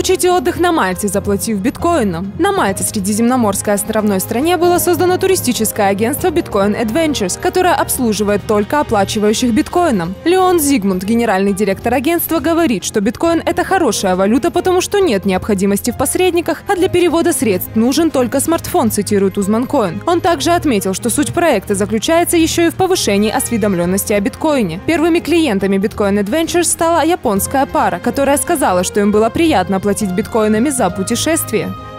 Получите отдых на Мальте, заплатив биткоином. На Мальте, средиземноморской островной стране, было создано туристическое агентство Bitcoin Adventures, которое обслуживает только оплачивающих биткоином. Леон Зигмунд, генеральный директор агентства, говорит, что биткоин – это хорошая валюта, потому что нет необходимости в посредниках, а для перевода средств нужен только смартфон, цитирует Узманкоин. Он также отметил, что суть проекта заключается еще и в повышении осведомленности о биткоине. Первыми клиентами Bitcoin Adventures стала японская пара, которая сказала, что им было приятно платить биткоинами за путешествие.